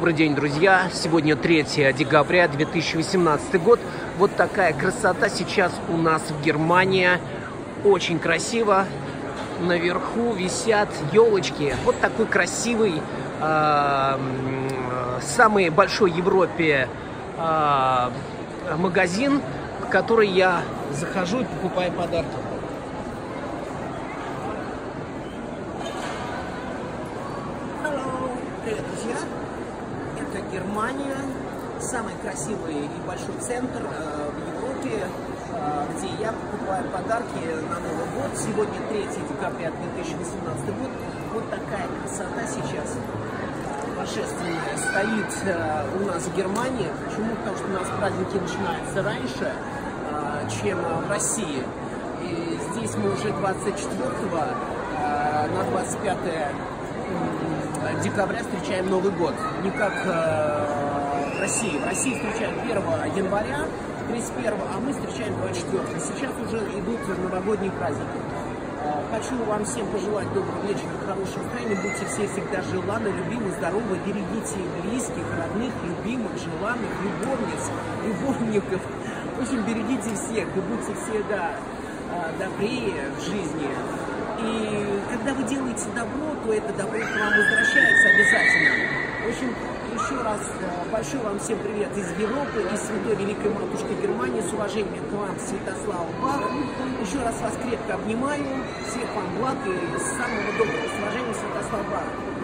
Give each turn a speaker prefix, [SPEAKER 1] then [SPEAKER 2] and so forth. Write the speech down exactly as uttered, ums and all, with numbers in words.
[SPEAKER 1] Добрый день, друзья! Сегодня третье декабря две тысячи восемнадцатый год. Вот такая красота сейчас у нас в Германии. Очень красиво. Наверху висят елочки. Вот такой красивый, э, самый большой в Европе э, магазин, в который я захожу и покупаю подарки. Привет, друзья! Это Германия, самый красивый и большой центр э, в Европе, э, где я покупаю подарки на Новый год. Сегодня третье декабря две тысячи восемнадцатый год. Вот такая красота сейчас божественная стоит э, у нас в Германии. Почему? Потому что у нас праздники начинаются раньше, э, чем в России. И здесь мы уже двадцать четвёртого э, на двадцать пятое декабря встречаем Новый год, не как э, в России. В России встречаем первого января, тридцать первого, а мы встречаем двадцать четвёртого. Сейчас уже идут новогодние праздники. Э, хочу вам всем пожелать доброго вечера, хорошего настроения. Будьте все всегда желанны, любимы, здоровы. Берегите близких, родных, любимых, желанных, любовниц, любовников. В общем, берегите всех и будьте всегда э, добрее в жизни. И когда вы делаете добро, то это добро к вам возвращается обязательно. В общем, еще раз большой вам всем привет из Европы, из Святой Великой Матушки Германии. С уважением к вам, Святослав Бах. Еще раз вас крепко обнимаю. Всех вам благ и самого доброго. С уважением, Святослав Бах.